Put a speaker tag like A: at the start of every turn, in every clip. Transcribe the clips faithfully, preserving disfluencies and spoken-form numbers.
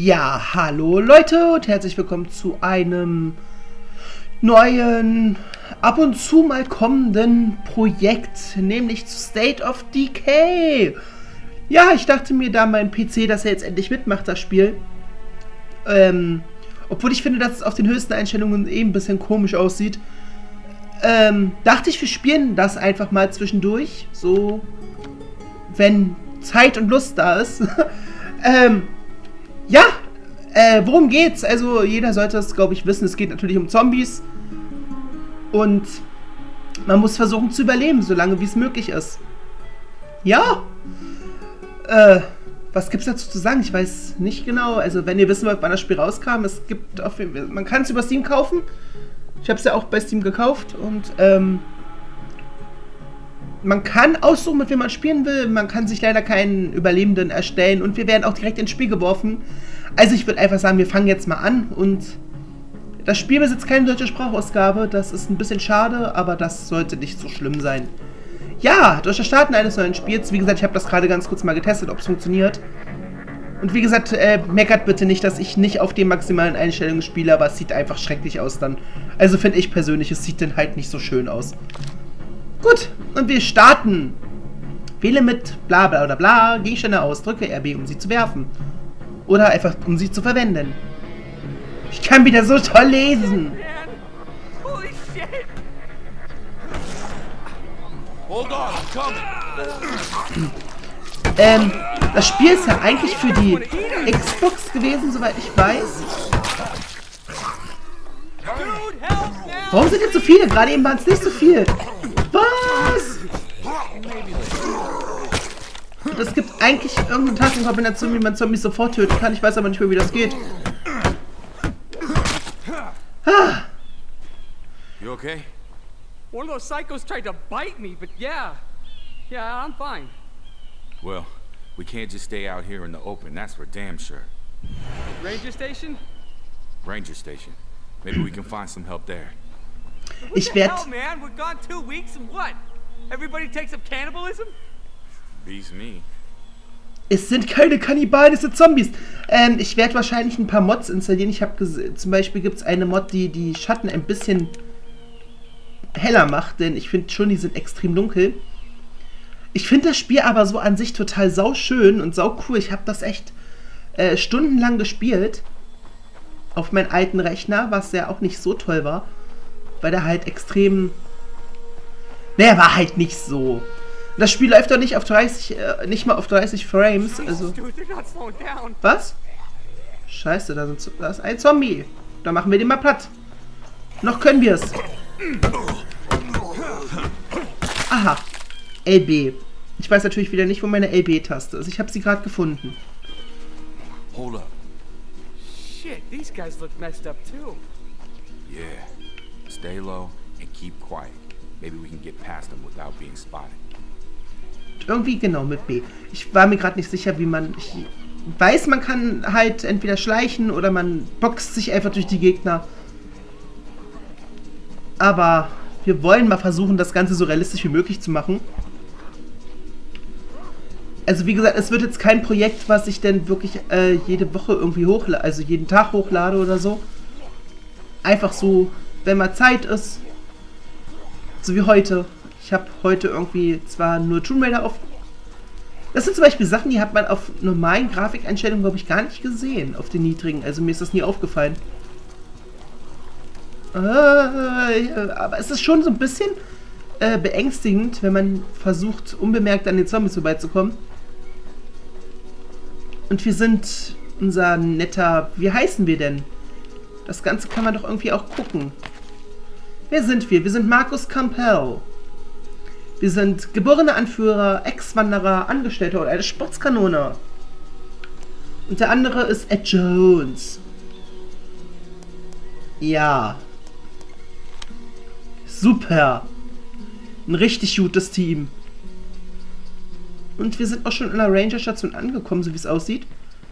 A: Ja, hallo Leute und herzlich willkommen zu einem neuen, ab und zu mal kommenden Projekt, nämlich zu State of Decay. Ja, ich dachte mir, da mein P C, dass er jetzt endlich mitmacht, das Spiel, ähm, obwohl ich finde, dass es auf den höchsten Einstellungen eben ein bisschen komisch aussieht, ähm, dachte ich, wir spielen das einfach mal zwischendurch, so, wenn Zeit und Lust da ist. ähm, Ja, äh, worum geht's? Also jeder sollte es, glaube ich, wissen. Es geht natürlich um Zombies. Und man muss versuchen zu überleben, solange wie es möglich ist. Ja. Äh, was gibt's dazu zu sagen? Ich weiß nicht genau. Also wenn ihr wissen wollt, wann das Spiel rauskam, es gibt auf, man kann es über Steam kaufen. Ich habe es ja auch bei Steam gekauft. Und ähm, man kann aussuchen, mit wem man spielen will. Man kann sich leider keinen Überlebenden erstellen. Und wir werden auch direkt ins Spiel geworfen. Also ich würde einfach sagen, wir fangen jetzt mal an. Und das Spiel besitzt keine deutsche Sprachausgabe. Das ist ein bisschen schade, aber das sollte nicht so schlimm sein. Ja, durch das Starten eines neuen Spiels. Wie gesagt, ich habe das gerade ganz kurz mal getestet, ob es funktioniert. Und wie gesagt, äh, meckert bitte nicht, dass ich nicht auf den maximalen Einstellungen spiele. Aber es sieht einfach schrecklich aus dann. Also finde ich persönlich, es sieht dann halt nicht so schön aus. Gut, und wir starten. Wähle mit bla bla bla bla Gegenstände aus, drücke R B, um sie zu werfen. Oder einfach, um sie zu verwenden. Ich kann wieder so toll lesen. ähm, das Spiel ist ja eigentlich für die Xbox gewesen, soweit ich weiß. Warum sind jetzt so viele? Gerade eben waren es nicht so viel. Was? Es gibt eigentlich irgendeine Tastenkombination, wie man Zombies sofort töten kann. Ich weiß aber nicht mehr, wie das geht. Ah.
B: You okay?
C: One of those psychos tried to bite me, but yeah. Yeah, I'm fine.
B: Well, we can't just stay out here in the open, that's for damn sure.
C: Ranger station?
B: Ranger station. Maybe we can find some help there.
A: Ich werde.
C: Hell, man, we're gone two weeks and what? Everybody takes up cannibalism?
B: Beats me.
A: Es sind keine Kannibalen, es sind Zombies. Ähm, ich werde wahrscheinlich ein paar Mods installieren. Ich habe gesehen, zum Beispiel gibt es eine Mod, die die Schatten ein bisschen heller macht, denn ich finde schon, die sind extrem dunkel. Ich finde das Spiel aber so an sich total sauschön und saucool. Ich habe das echt äh, stundenlang gespielt auf meinem alten Rechner, was ja auch nicht so toll war, weil der halt extrem... Naja, war halt nicht so. Das Spiel läuft doch nicht auf dreißig, äh, nicht mal auf dreißig Frames, also... Was? Scheiße, da, sind, da ist ein Zombie. Da machen wir den mal platt. Noch können wir es. Aha. L B. Ich weiß natürlich wieder nicht, wo meine L B-Taste ist. Ich habe sie gerade gefunden.
B: Hold up.
C: Shit, these guys look messed up too.
B: Yeah. Stay low and keep quiet. Maybe we can get past them without being spotted.
A: Irgendwie genau mit B. Ich war mir gerade nicht sicher, wie man... Ich weiß, man kann halt entweder schleichen oder man boxt sich einfach durch die Gegner. Aber wir wollen mal versuchen, das Ganze so realistisch wie möglich zu machen. Also wie gesagt, es wird jetzt kein Projekt, was ich denn wirklich äh, jede Woche irgendwie hochlade, also jeden Tag hochlade oder so. Einfach so, wenn mal Zeit ist. So wie heute. Ich habe heute irgendwie zwar nur Tomb Raider auf... Das sind zum Beispiel Sachen, die hat man auf normalen Grafikeinstellungen, glaube ich, gar nicht gesehen. Auf den niedrigen. Also mir ist das nie aufgefallen. Äh, aber es ist schon so ein bisschen äh, beängstigend, wenn man versucht, unbemerkt an den Zombies vorbeizukommen. Und wir sind unser netter... Wie heißen wir denn? Das Ganze kann man doch irgendwie auch gucken. Wer sind wir? Wir sind Marcus Campbell. Wir sind geborene Anführer, Ex-Wanderer, Angestellter oder eine Sportskanone. Und der andere ist Ed Jones. Ja. Super. Ein richtig gutes Team. Und wir sind auch schon in der Ranger-Station angekommen, so wie es aussieht.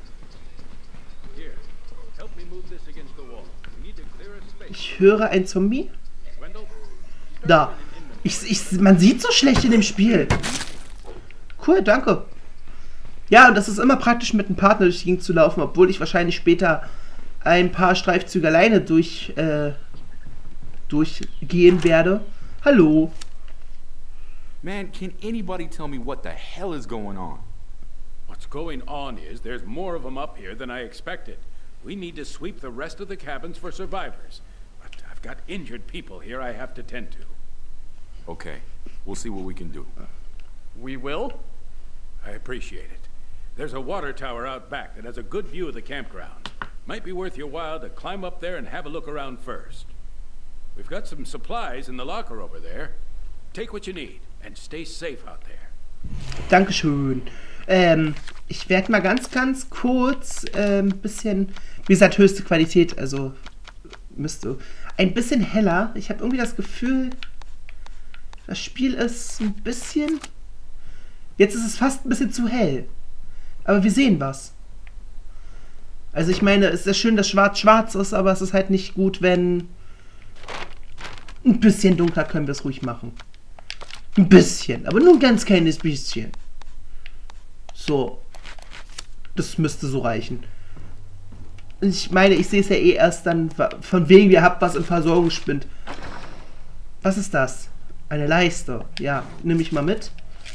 A: Ich höre ein Zombie. Da. Ich, ich, man sieht so schlecht in dem Spiel. Cool, danke. Ja, und das ist immer praktisch, mit einem Partner durch die Gegend zu laufen, obwohl ich wahrscheinlich später ein paar Streifzüge alleine durch, äh, durchgehen werde. Hallo.
B: Man, can anybody tell me what the hell is going on?
D: What's going on is there's more of them up here than I expected. We need to sweep the rest of the cabins for survivors. But I've got injured people here I have to tend to.
B: Okay, we'll see what we can do.
C: We will?
D: I appreciate it. There's a water tower out back that has a good view of the campground. Might be worth your while to climb up there and have a look around first. We've got some supplies in the locker over there. Take what you need and stay safe out there.
A: Dankeschön. Ähm, ich werde mal ganz, ganz kurz ein ähm, bisschen, wie gesagt, höchste Qualität, also müsste ein bisschen heller. Ich habe irgendwie das Gefühl, das Spiel ist ein bisschen, jetzt ist es fast ein bisschen zu hell. Aber wir sehen was. Also ich meine, es ist ja schön, dass schwarz schwarz ist, aber es ist halt nicht gut, wenn ein bisschen dunkler können wir es ruhig machen. Ein bisschen, aber nur ein ganz kleines bisschen. So. Das müsste so reichen. Ich meine, ich sehe es ja eh erst dann, von wegen, ihr habt was im Versorgungsspind. Was ist das? Eine Leiste. Ja, nehme ich mal mit.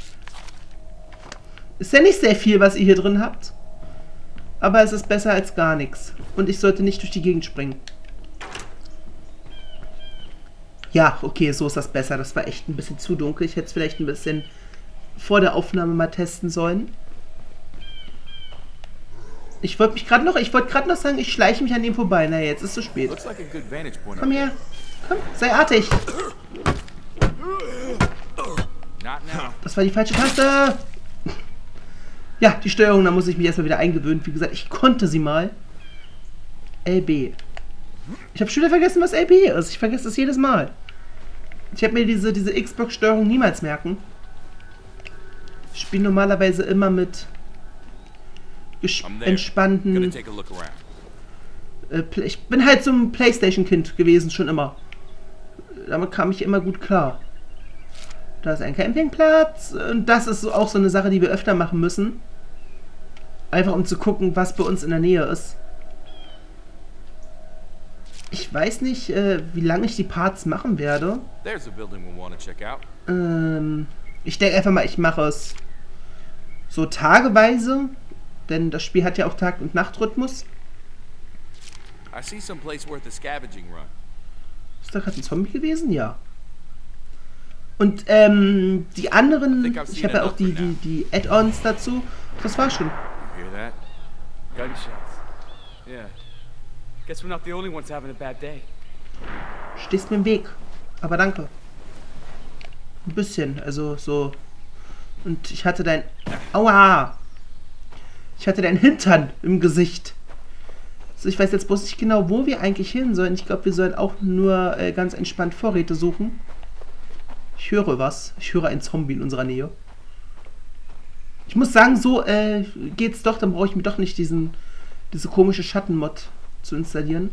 A: Ist ja nicht sehr viel, was ihr hier drin habt. Aber es ist besser als gar nichts. Und ich sollte nicht durch die Gegend springen. Ja, okay, so ist das besser. Das war echt ein bisschen zu dunkel. Ich hätte es vielleicht ein bisschen vor der Aufnahme mal testen sollen. Ich wollte mich gerade noch, ich wollte gerade noch sagen, ich schleiche mich an ihm vorbei. Na, jetzt ist es zu spät. Komm her. Komm, sei artig. Das war die falsche Taste. Ja, die Steuerung, da muss ich mich erstmal wieder eingewöhnen. Wie gesagt, ich konnte sie mal. L B. Ich habe schon wieder vergessen, was L B ist. Ich vergesse das jedes Mal. Ich habe mir diese, diese Xbox-Steuerung niemals merken. Ich spiele normalerweise immer mit entspannten... Äh, ich bin halt so ein PlayStation-Kind gewesen, schon immer. Damit kam ich immer gut klar. Da ist ein Campingplatz. Und das ist auch so eine Sache, die wir öfter machen müssen. Einfach um zu gucken, was bei uns in der Nähe ist. Ich weiß nicht, äh, wie lange ich die Parts machen werde. Ähm, ich denke einfach mal, ich mache es so tageweise. Denn das Spiel hat ja auch Tag- und Nachtrhythmus. Ist da gerade ein Zombie gewesen? Ja. Und ähm, die anderen, ich habe ja auch die, die, die Add-ons dazu. Das war schon. Stehst mir im Weg. Aber danke. Ein bisschen, also so. Und ich hatte dein... Aua! Ich hatte deinen Hintern im Gesicht. Also ich weiß jetzt bloß nicht genau, wo wir eigentlich hin sollen. Ich glaube, wir sollen auch nur äh, ganz entspannt Vorräte suchen. Ich höre was. Ich höre einen Zombie in unserer Nähe. Ich muss sagen, so äh, geht's doch. Dann brauche ich mir doch nicht diesen, diese komische Schattenmod zu installieren.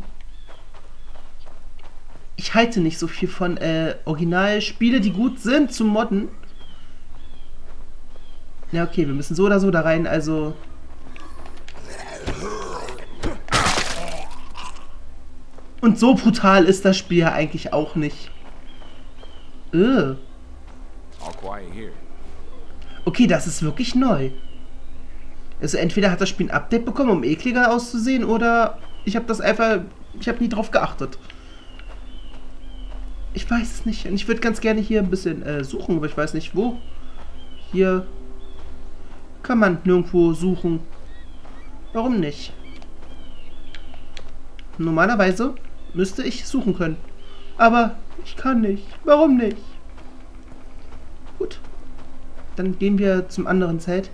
A: Ich halte nicht so viel von äh, Originalspiele, die gut sind, zu modden. Ja, okay, wir müssen so oder so da rein, also... Und so brutal ist das Spiel ja eigentlich auch nicht. Ugh. Okay, das ist wirklich neu. Also entweder hat das Spiel ein Update bekommen, um ekliger auszusehen, oder ich habe das einfach... Ich habe nie drauf geachtet. Ich weiß es nicht. Und ich würde ganz gerne hier ein bisschen äh, suchen, aber ich weiß nicht wo. Hier kann man nirgendwo suchen. Warum nicht? Normalerweise müsste ich suchen können. Aber ich kann nicht. Warum nicht? Gut. Dann gehen wir zum anderen Zelt.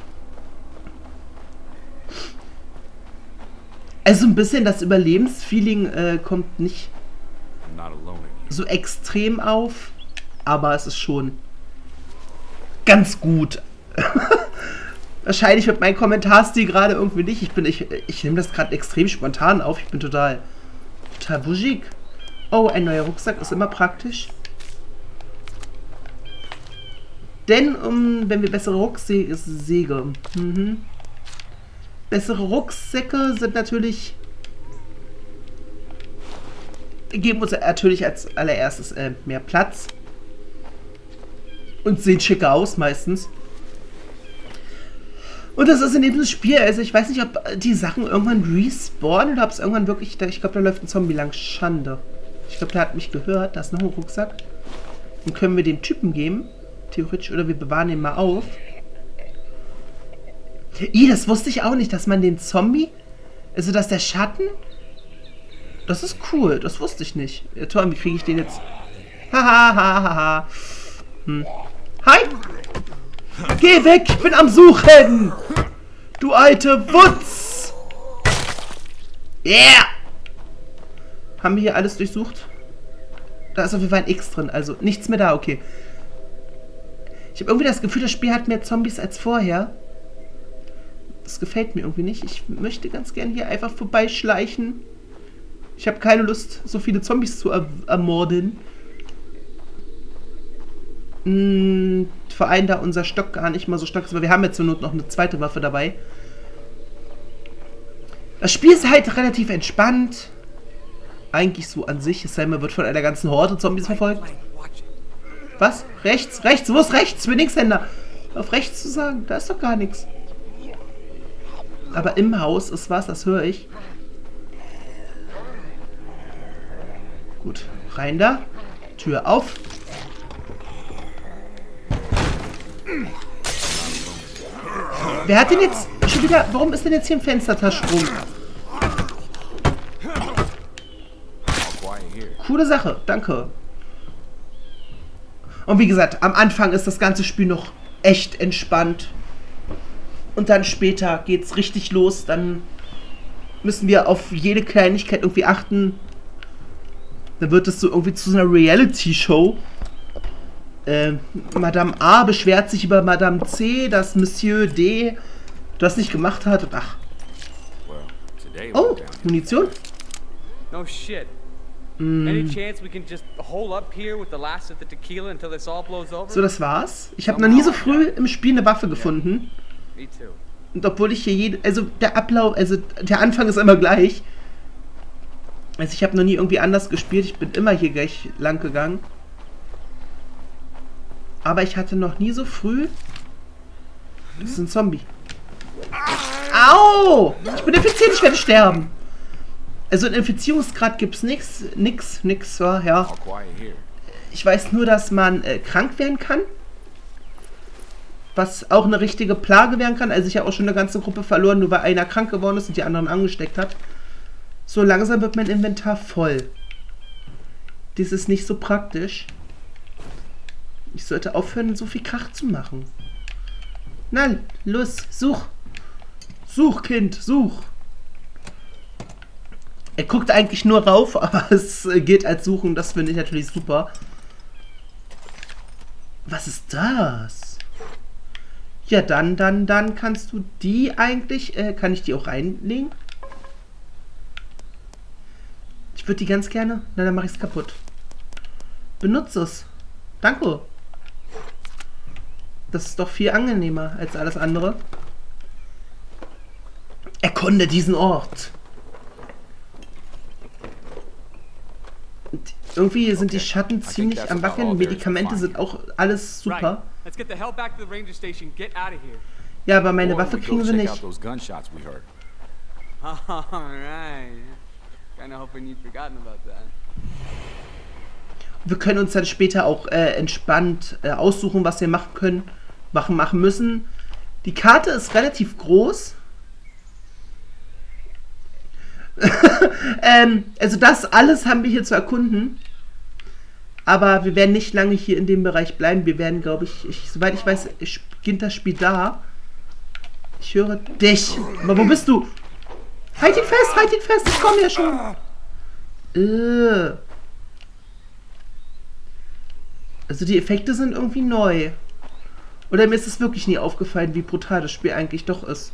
A: Also ein bisschen das Überlebensfeeling äh, kommt nicht so extrem auf. Aber es ist schon ganz gut. Wahrscheinlich wird mein Kommentarstil gerade irgendwie nicht. Ich bin, ich, ich nehme das gerade extrem spontan auf. Ich bin total, total wuschig. Oh, ein neuer Rucksack ist immer praktisch. Denn um, wenn wir bessere Rucksäge... Mhm. Bessere Rucksäcke sind natürlich... Geben uns natürlich als allererstes äh, mehr Platz. Und sehen schicker aus meistens. Und das ist in diesem Spiel, also ich weiß nicht, ob die Sachen irgendwann respawnen oder ob es irgendwann wirklich, ich glaube, da läuft ein Zombie lang. Schande. Ich glaube, der hat mich gehört. Da ist noch ein Rucksack. Den können wir dem Typen geben. Theoretisch. Oder wir bewahren ihn mal auf. Ih, das wusste ich auch nicht, dass man den Zombie, also dass der Schatten, das ist cool. Das wusste ich nicht. Ja, toll, wie kriege ich den jetzt? Haha, haha, haha. Hm. Hi! Geh weg, ich bin am Suchen! Du alte Wutz! Yeah! Haben wir hier alles durchsucht? Da ist auf jeden Fall ein X drin, also nichts mehr da, okay. Ich habe irgendwie das Gefühl, das Spiel hat mehr Zombies als vorher. Das gefällt mir irgendwie nicht. Ich möchte ganz gern hier einfach vorbeischleichen. Ich habe keine Lust, so viele Zombies zu er ermorden. Hm, vor allem da unser Stock gar nicht mal so stark ist, aber wir haben jetzt zur Not noch eine zweite Waffe dabei. Das Spiel ist halt relativ entspannt. Eigentlich so an sich, es sei denn, man wird von einer ganzen Horde Zombies verfolgt. Was? Rechts? Rechts? Wo ist rechts? Für Linkshänder. Auf rechts zu sagen, da ist doch gar nichts. Aber im Haus ist was, das höre ich. Gut, rein da. Tür auf. Wer hat denn jetzt schon wieder... Warum ist denn jetzt hier ein Fenstertaschenstrom? Coole Sache, danke. Und wie gesagt, am Anfang ist das ganze Spiel noch echt entspannt. Und dann später geht's richtig los. Dann müssen wir auf jede Kleinigkeit irgendwie achten. Dann wird es so irgendwie zu so einer Reality-Show. Äh, Madame A beschwert sich über Madame C, dass Monsieur D das nicht gemacht hat. Und ach. Oh, Munition?
C: No shit. Any chance we can just hole up here with the last of the tequila until this all blows over?
A: So, das war's. Ich habe noch nie so früh im Spiel eine Waffe gefunden.
C: Me too.
A: Und obwohl ich hier jede... Also der Ablauf... Also der Anfang ist immer gleich. Also ich habe noch nie irgendwie anders gespielt. Ich bin immer hier gleich lang gegangen. Aber ich hatte noch nie so früh... Das ist ein Zombie. Au! Ich bin infiziert, ich werde sterben. Also ein Infizierungsgrad gibt's nix. Nix, nix, so, ja. Ich weiß nur, dass man äh, krank werden kann. Was auch eine richtige Plage werden kann. Also ich habe auch schon eine ganze Gruppe verloren, nur weil einer krank geworden ist und die anderen angesteckt hat. So langsam wird mein Inventar voll. Das ist nicht so praktisch. Ich sollte aufhören, so viel Krach zu machen. Na, los, such. Such, Kind, such. Er guckt eigentlich nur rauf, aber es geht als Suchen. Das finde ich natürlich super. Was ist das? Ja, dann, dann, dann kannst du die eigentlich... Äh, kann ich die auch reinlegen? Ich würde die ganz gerne... Na, dann mache ich es kaputt. Benutze es. Danke. Das ist doch viel angenehmer als alles andere. Erkunde diesen Ort. Und irgendwie sind die Schatten ziemlich am Wackeln. Medikamente sind auch alles super. Ja, aber meine Waffe kriegen sie nicht. Wir können uns dann später auch äh, entspannt äh, aussuchen, was wir machen können, machen, machen müssen. Die Karte ist relativ groß. ähm, also das alles haben wir hier zu erkunden. Aber wir werden nicht lange hier in dem Bereich bleiben. Wir werden, glaube ich, ich, soweit ich weiß, beginnt das Spiel da. Ich höre dich. Aber wo bist du? Halt ihn fest, halt ihn fest, ich komme ja schon. Äh. Also die Effekte sind irgendwie neu. Oder mir ist es wirklich nie aufgefallen, wie brutal das Spiel eigentlich doch ist.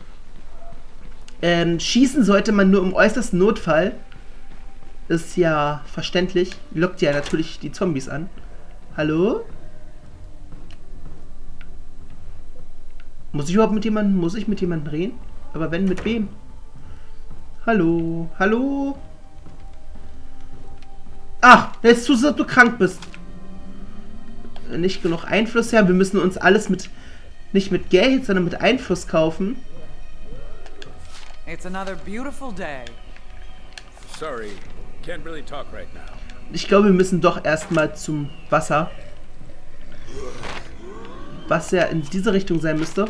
A: Ähm, schießen sollte man nur im äußersten Notfall. Ist ja verständlich. Lockt ja natürlich die Zombies an. Hallo? Muss ich überhaupt mit jemandem, muss ich mit jemandem reden? Aber wenn, mit wem? Hallo, hallo? Ach, jetzt tust du, dass du krank bist. Nicht genug Einfluss, ja, wir müssen uns alles mit, nicht mit Geld, sondern mit Einfluss kaufen.
E: It's another beautiful day.
D: Sorry, can't really talk right now.
A: Ich glaube, wir müssen doch erstmal zum Wasser. Was ja in diese Richtung sein müsste.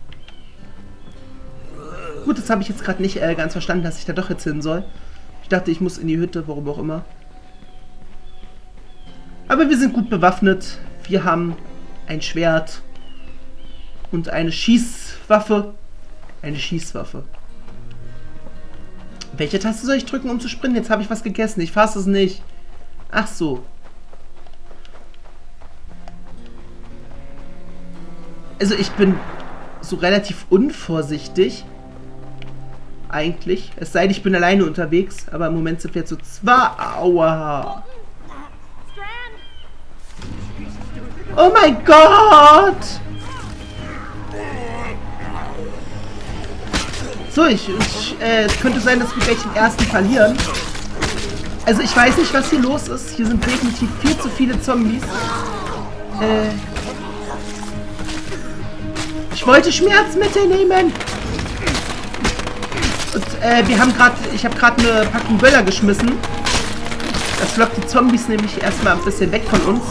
A: Gut, das habe ich jetzt gerade nicht äh, ganz verstanden, dass ich da doch jetzt hin soll. Ich dachte, ich muss in die Hütte, warum auch immer. Aber wir sind gut bewaffnet. Wir haben ein Schwert und eine Schießwaffe. Eine Schießwaffe. Welche Taste soll ich drücken, um zu springen? Jetzt habe ich was gegessen. Ich fasse es nicht. Ach so. Also ich bin so relativ unvorsichtig. Eigentlich. Es sei denn, ich bin alleine unterwegs. Aber im Moment sind wir jetzt so zwei. Aua. Oh mein Gott! So, ich, ich äh, es könnte sein, dass wir gleich den ersten verlieren. Also ich weiß nicht, was hier los ist. Hier sind definitiv viel zu viele Zombies. Äh, ich wollte Schmerzmittel nehmen. Und äh, wir haben gerade, ich habe gerade eine Packung Böller geschmissen. Das lockt die Zombies nämlich erstmal ein bisschen weg von uns.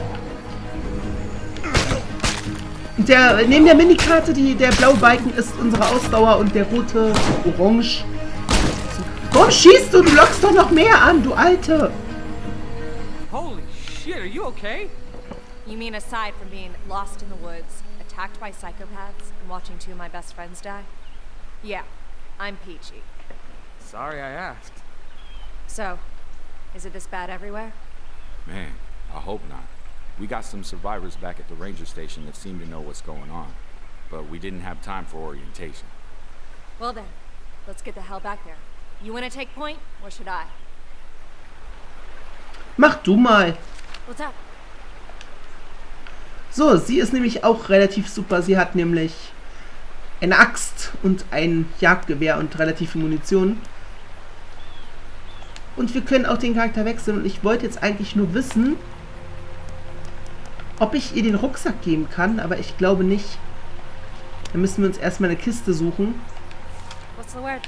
A: Und der, neben der Minikarte, die, der blaue Balken ist unsere Ausdauer und der rote Orange. Warum schießt du? Du lockst doch noch mehr an, du Alte!
C: Holy shit, are you okay?
F: You mean aside from being lost in the woods, attacked by psychopaths, and watching two of my best friends die? Yeah, I'm peachy.
C: Sorry I asked.
F: So, is it this bad everywhere?
B: Man, I hope not. We got some survivors back at the ranger station that seem to know what's going on, but we didn't have time for orientation.
F: Well then, let's get the hell back there. You want to take point, or should I?
A: Mach du mal.
F: What's up?
A: So, sie ist nämlich auch relativ super. Sie hat nämlich eine Axt und ein Jagdgewehr und relativ viel Munition. Und wir können auch den Charakter wechseln. Und ich wollte jetzt eigentlich nur wissen, ob ich ihr den Rucksack geben kann, aber ich glaube nicht. Dann müssen wir uns erstmal eine Kiste suchen.
F: What's the word?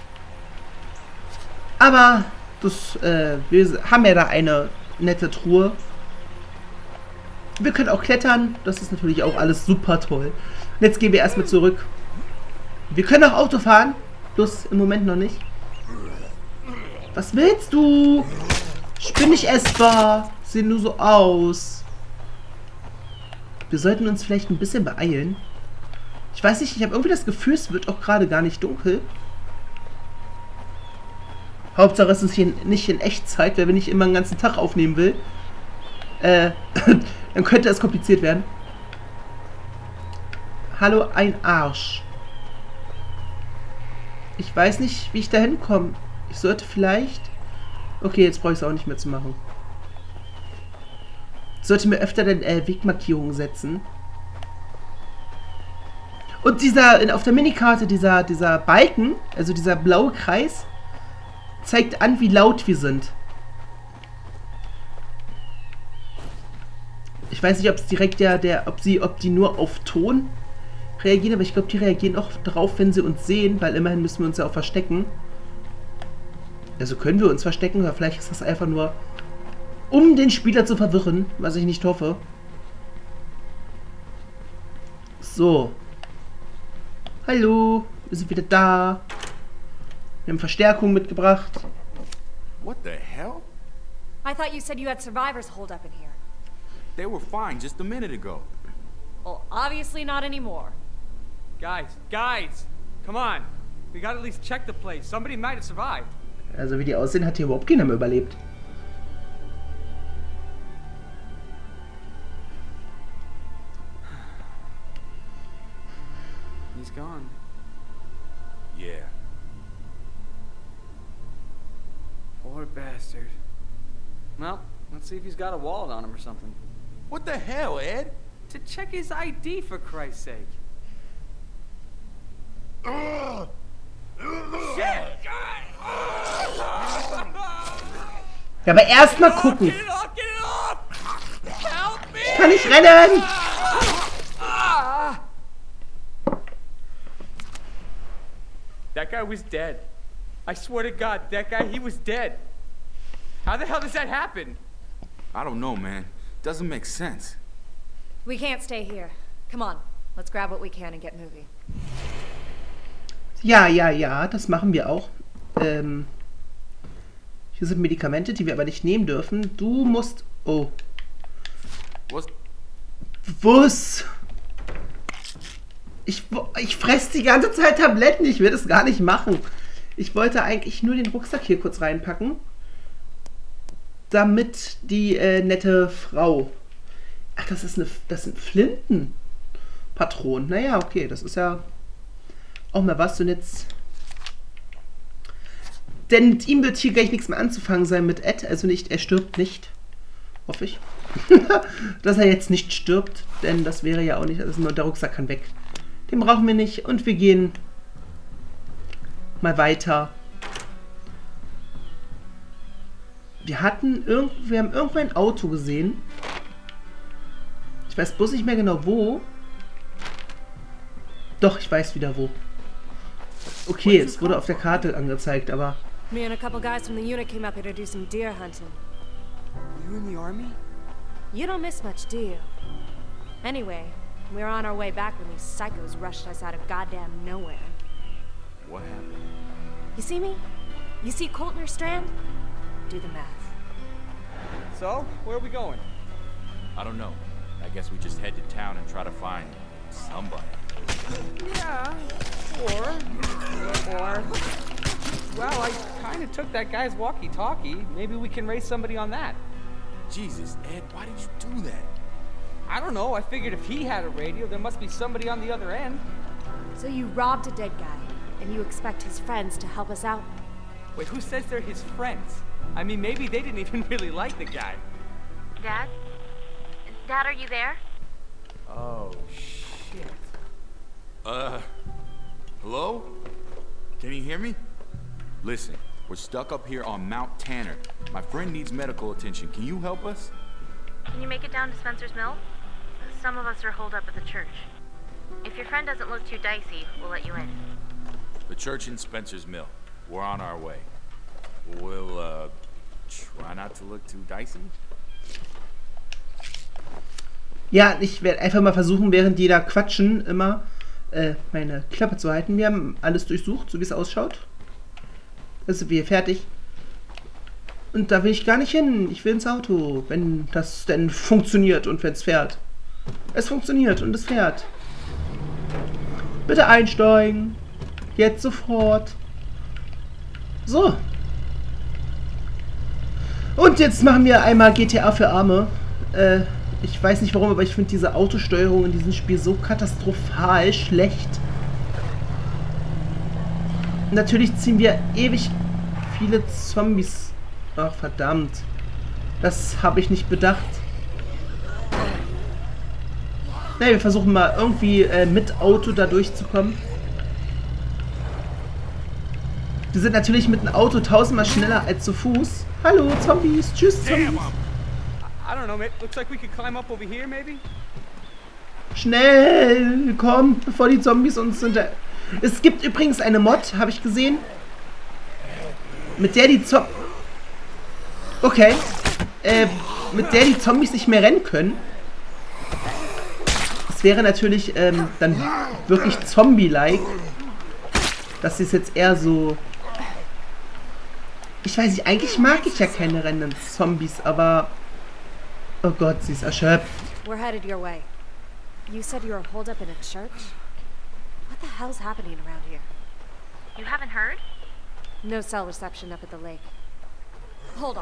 A: Aber das, äh, wir haben ja da eine nette Truhe. Wir können auch klettern. Das ist natürlich auch alles super toll. Und jetzt gehen wir erstmal zurück. Wir können auch Auto fahren. Bloß im Moment noch nicht. Was willst du? Ich bin nicht essbar. Sehen nur so aus. Wir sollten uns vielleicht ein bisschen beeilen. Ich weiß nicht, ich habe irgendwie das Gefühl, es wird auch gerade gar nicht dunkel. Hauptsache es ist hier nicht in Echtzeit, weil wenn ich immer einen ganzen Tag aufnehmen will, äh, dann könnte es kompliziert werden. Hallo, ein Arsch. Ich weiß nicht, wie ich da hinkomme. Ich sollte vielleicht... Okay, jetzt brauche ich es auch nicht mehr zu machen. Ich sollte mir öfter dann äh, Wegmarkierungen setzen. Und dieser, auf der Minikarte, dieser, dieser Balken, also dieser blaue Kreis, zeigt an, wie laut wir sind. Ich weiß nicht, ob es direkt der, der, ob sie, ob die nur auf Ton reagieren, aber ich glaube, die reagieren auch drauf, wenn sie uns sehen, weil immerhin müssen wir uns ja auch verstecken. Also können wir uns verstecken, oder vielleicht ist das einfach nur, um den Spieler zu verwirren, was ich nicht hoffe. So. Hallo, wir sind wieder da. Wir haben Verstärkung mitgebracht.
B: What the hell?
F: I thought you said you had survivors holed up in here.
B: They were fine just a minute ago.
F: Well, obviously not anymore.
C: Guys, guys, come on. We gotta at least check the place. Somebody might have survived.
A: Also wie die aussehen, hat hier überhaupt keiner mehr überlebt.
C: He's gone.
B: Yeah.
C: Poor bastard. Well, let's see if he's got a wallet on him or something.
B: What the hell, Ed?
C: To check his I D, for Christ's sake.
A: Ja, aber erstmal gucken. Ich kann nicht rennen.
C: That guy was dead. I swear to God, that guy, he was dead. How the hell does that happen?
B: I don't know, man. Doesn't make sense.
F: We can't stay here. Come on, let's grab what we can and get moving.
A: Ja, ja, ja, das machen wir auch. Ähm, hier sind Medikamente, die wir aber nicht nehmen dürfen. Du musst... Oh.
B: Was?
A: Was? Ich, ich fresse die ganze Zeit Tabletten. Ich will das gar nicht machen. Ich wollte eigentlich nur den Rucksack hier kurz reinpacken. Damit die äh, nette Frau... Ach, das ist eine... Das sind Flintenpatronen. Naja, okay, das ist ja... Auch mal was. Und jetzt... Denn mit ihm wird hier gleich nichts mehr anzufangen sein mit Ed. Also nicht, er stirbt nicht. Hoffe ich. Dass er jetzt nicht stirbt. Denn das wäre ja auch nicht... Also nur der Rucksack kann weg. Den brauchen wir nicht. Und wir gehen mal weiter. Wir hatten irgend, wir haben irgendwo ein Auto gesehen. Ich weiß bloß nicht mehr genau wo. Doch, ich weiß wieder wo. Okay, es wurde auf der Karte angezeigt, aber...
F: Me and a couple guys from the unit came up here to do some deer hunting.
C: You in the army?
F: You don't miss much, do you? Anyway, we were on our way back when these psychos rushed us out of goddamn nowhere.
B: What happened?
F: You see me? You see Coulter Strand? Do the math.
C: So, where are we going?
B: I don't know. I guess we just head to town and try to find somebody.
C: Yeah, or... Or... Well, I kind of took that guy's walkie-talkie. Maybe we can raise somebody on that.
B: Jesus, Ed, why did you do that?
C: I don't know. I figured if he had a radio, there must be somebody on the other end.
F: So you robbed a dead guy, and you expect his friends to help us out?
C: Wait, who says they're his friends? I mean, maybe they didn't even really like the guy.
E: Dad? Dad, are you there?
C: Oh, shit.
B: Uh, hello? Can you hear me? Listen, we're stuck up here on Mount Tanner. My friend needs medical attention. Can you help us?
E: Can you make it down to Spencer's Mill? Some of us are holed up at the church. If your friend doesn't look too dicey, we'll let you in.
B: The church in Spencer's Mill. We're on our way. We'll, uh, try not to look too dicey.
A: Ja, ich werde einfach mal versuchen, während die da quatschen, immer äh, meine Klappe zu halten. Wir haben alles durchsucht, so wie es ausschaut. Also sind wir fertig. Und da will ich gar nicht hin. Ich will ins Auto, wenn das denn funktioniert und wenn es fährt. Es funktioniert und es fährt. Bitte einsteigen. Jetzt sofort. So. Und jetzt machen wir einmal G T A für Arme. Äh, ich weiß nicht warum, aber ich finde diese Autosteuerung in diesem Spiel so katastrophal schlecht. Natürlich ziehen wir ewig viele Zombies. Ach, verdammt. Das habe ich nicht bedacht. Na, wir versuchen mal irgendwie äh, mit Auto da durchzukommen. Wir sind natürlich mit dem Auto tausendmal schneller als zu Fuß. Hallo, Zombies. Tschüss, Zombies.
C: I don't know, mate. Looks like we could climb up over here, maybe?
A: Schnell, komm, bevor die Zombies uns hinter... Es gibt übrigens eine Mod, habe ich gesehen, mit der die Zombies... Okay. Äh, mit der die Zombies nicht mehr rennen können. Das wäre natürlich ähm, dann wirklich Zombie-like. Das ist jetzt eher so... Ich weiß nicht, eigentlich mag ich ja keine rennenden Zombies, aber... Oh Gott, sie ist erschöpft.
F: We're headed your way. You said you were holed up in a church? What the hell's happening around here?
E: You haven't heard?
F: No cell reception up at the lake. Hold on.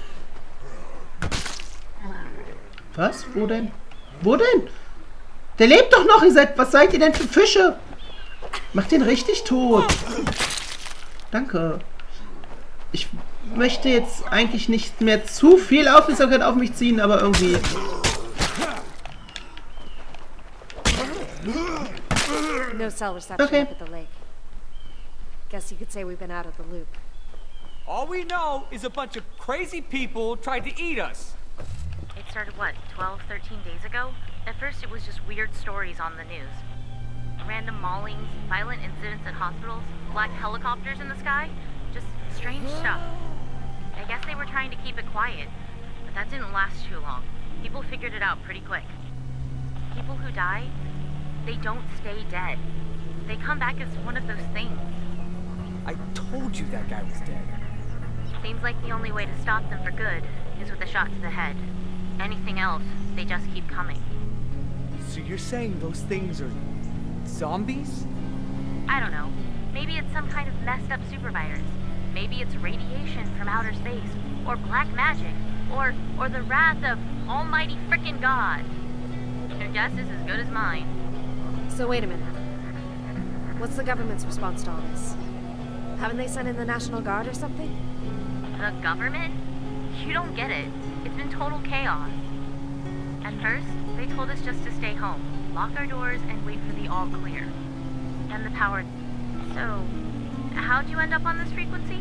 A: Was? Wo denn? Wo denn? Der lebt doch noch, ihr seid... Was seid ihr denn für Fische? Macht den richtig tot. Danke. Ich möchte jetzt eigentlich nicht mehr zu viel Aufmerksamkeit auf mich ziehen, aber irgendwie...
F: No cell reception
A: Okay.
F: up at the lake. Guess you could say we've been out of the loop.
C: All we know is a bunch of crazy people tried to eat us.
E: It started, what, twelve, thirteen days ago? At first it was just weird stories on the news. Random maulings, violent incidents at hospitals, black helicopters in the sky. Just strange stuff. I guess they were trying to keep it quiet, but that didn't last too long. People figured it out pretty quick. People who die, they don't stay dead. They come back as one of those things.
C: I told you that guy was dead.
E: Seems like the only way to stop them for good is with a shot to the head. Anything else, they just keep coming.
C: So you're saying those things are zombies?
E: I don't know. Maybe it's some kind of messed up supervirus. Maybe it's radiation from outer space, or black magic, or or the wrath of almighty frickin' God. Your guess is as good as mine.
F: So wait a minute. What's the government's response to all this? Haven't they sent in the National Guard or something?
E: The government? You don't get it. It's been total chaos. At first, they told us just to stay home, lock our doors, and wait for the all clear. And the power... So, how'd you end up on this frequency?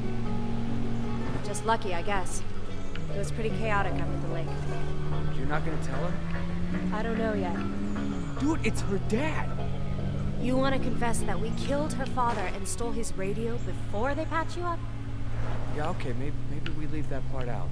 F: Just lucky, I guess. It was pretty chaotic under the lake.
C: You're not gonna tell her?
F: I don't know yet.
C: Dude, it's her dad.
F: You want to confess that we killed her father and stole his radio before they patch you up?
C: Ja, okay, maybe, maybe we leave that part out.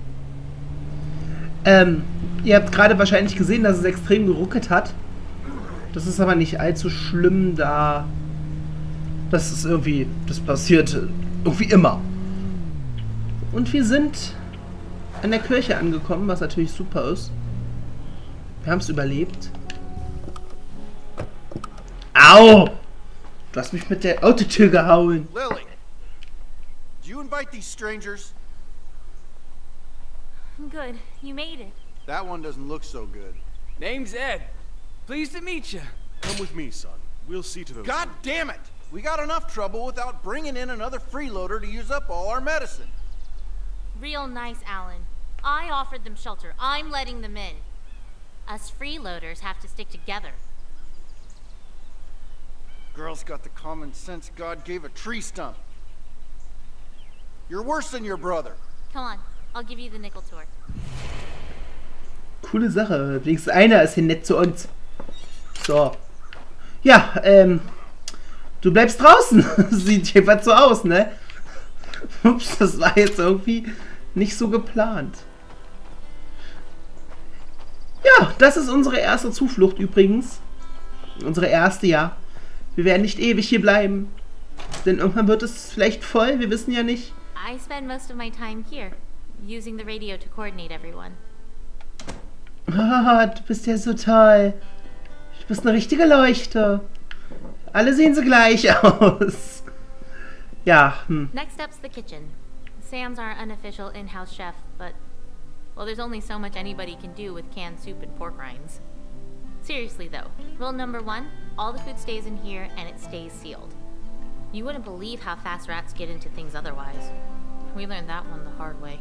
A: Ähm, ihr habt gerade wahrscheinlich gesehen, dass es extrem geruckelt hat. Das ist aber nicht allzu schlimm, da das ist irgendwie, das passiert irgendwie immer. Und wir sind an der Kirche angekommen, was natürlich super ist. Wir haben es überlebt. Au! Du hast mich mit der Autotür gehauen.
G: Lily, did you invite these strangers?
E: Good. You made it.
G: That one doesn't look so good.
C: Name's Ed. Pleased to meet you.
H: Come with me, son. We'll see to those.
G: God damn it! We got enough trouble without bringing in another freeloader to use up all our medicine.
E: Real nice, Alan. I offered them shelter. I'm letting them in. Us freeloaders have to stick together.
G: Girl's got the common sense God gave a tree stump. You're worse than your brother.
E: Come on. I'll give you the nickel tour.
A: Coole Sache. Wenigstens einer ist hier nett zu uns. So. Ja, ähm. Du bleibst draußen. Sieht jedenfalls so aus, ne? Ups, das war jetzt irgendwie nicht so geplant. Ja, das ist unsere erste Zuflucht übrigens. Unsere erste, ja. Wir werden nicht ewig hier bleiben. Denn irgendwann wird es vielleicht voll, wir wissen ja nicht.
E: I spend most of my time here, using the radio to coordinate everyone.
A: Ah, du bist ja so toll. Du bist eine richtige Leuchte. Alle sehen so gleich aus. Ja, hm.
E: Next up's the kitchen. Sam's our unofficial in-house chef, but, well, there's only so much anybody can do with canned soup and pork rinds. Seriously though, rule number one, all the food stays in here and it stays sealed. You wouldn't believe how fast rats get into things otherwise. We learned that one the hard way.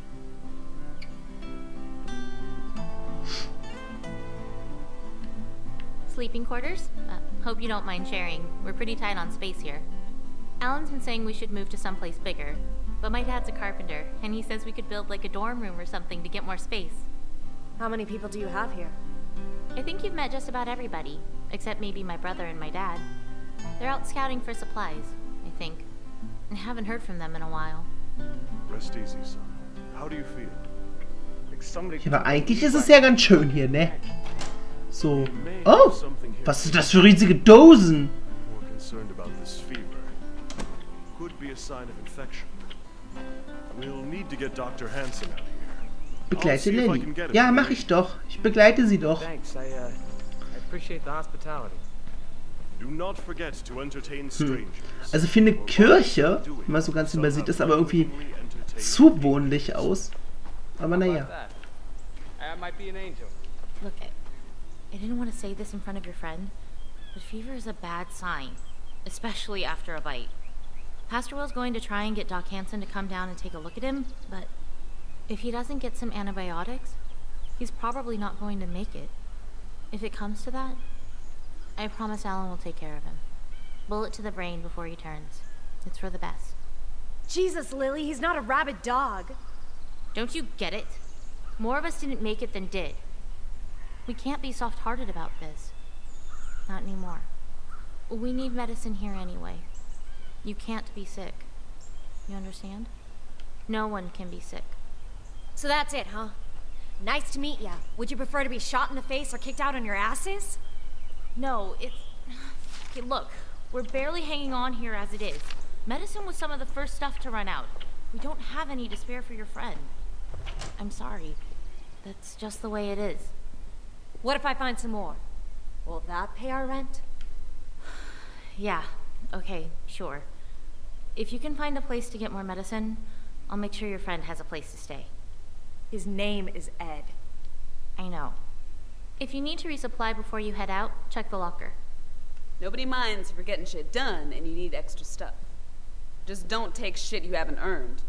E: Sleeping quarters? Uh, hope you don't mind sharing. We're pretty tight on space here. Alan's been saying we should move to someplace bigger, but my dad's a carpenter, and he says we could build like a dorm room or something to get more space.
F: How many people do you have here?
E: I think you've met just about everybody, except maybe my brother and my dad. They're out scouting for supplies, I think. I haven't heard from them in a while.
H: Rest easy, son. How do you feel?
G: Like somebody
A: Ja, aber eigentlich ist es ja ganz schön hier, ne? So. Oh! Was sind das für riesige Dosen?
H: More concerned about this fever. Could be a sign of infection. We'll need to get Doctor Hansen out of here.
A: Begleite Lily. Ja, mach ich doch. Ich begleite sie doch.
C: Thanks, I, uh, I appreciate the hospitality.
H: Do not forget to entertain strangers.
A: Hm. Also für eine Kirche, wenn man so ganz übersieht, ist aber irgendwie zu wohnlich aus. Aber naja.
C: I might be an angel.
E: Look, I, I didn't want to say this in front of your friend, but fever is a bad sign, especially after a bite. Pastor Will's going to try and get Doc Hansen to come down and take a look at him, but if he doesn't get some antibiotics, he's probably not going to make it. If it comes to that, I promise Alan will take care of him. Bullet to the brain before he turns. It's for the best.
F: Jesus, Lily, he's not a rabid dog.
E: Don't you get it? More of us didn't make it than did. We can't be soft-hearted about this. Not anymore. We need medicine here anyway. You can't be sick. You understand? No one can be sick.
F: So that's it, huh? Nice to meet ya. Would you prefer to be shot in the face or kicked out on your asses?
E: No, it's... Okay, look. We're barely hanging on here as it is. Medicine was some of the first stuff to run out. We don't have any to spare for your friend. I'm sorry. That's just the way it is.
F: What if I find some more? Will that pay our rent?
E: Yeah, okay, sure. If you can find a place to get more medicine, I'll make sure your friend has a place to stay.
F: His name is Ed.
E: I know. If you need to resupply before you head out, check the locker.
I: Nobody minds if you're getting shit done and you need extra stuff. Just don't take shit you haven't earned.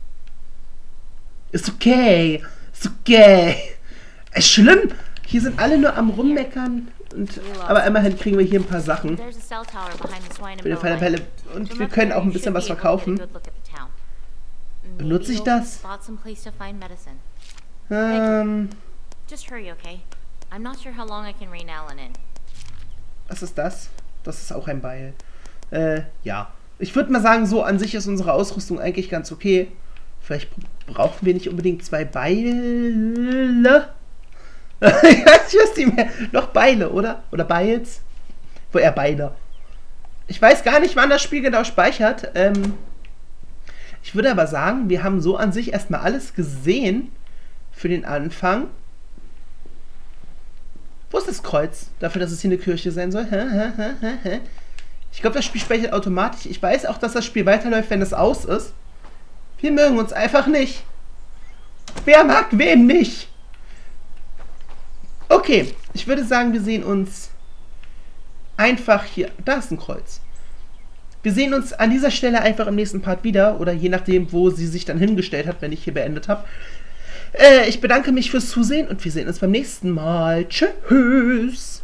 A: Ist okay. Ist okay. Ist schlimm. Hier sind alle nur am Rummeckern. Und, aber immerhin kriegen wir hier ein paar Sachen. Für den Fall der Fälle. Und wir können auch ein bisschen was verkaufen. Benutze ich das? Ähm. Was ist das? Das ist auch ein Beil. Äh, ja. Ich würde mal sagen, so an sich ist unsere Ausrüstung eigentlich ganz okay. Vielleicht brauchen wir nicht unbedingt zwei Beile. Ich weiß nicht mehr. Noch Beile, oder? Oder Beils? Wo er Beile. Ich weiß gar nicht, wann das Spiel genau speichert. Ähm, ich würde aber sagen, wir haben so an sich erstmal alles gesehen für den Anfang. Wo ist das Kreuz? Dafür, dass es hier eine Kirche sein soll. Ich glaube, das Spiel speichert automatisch. Ich weiß auch, dass das Spiel weiterläuft, wenn es aus ist. Wir mögen uns einfach nicht. Wer mag wen nicht? Okay, ich würde sagen, wir sehen uns einfach hier. Da ist ein Kreuz. Wir sehen uns an dieser Stelle einfach im nächsten Part wieder. Oder je nachdem, wo sie sich dann hingestellt hat, wenn ich hier beendet habe. Äh, ich bedanke mich fürs Zusehen und wir sehen uns beim nächsten Mal. Tschüss.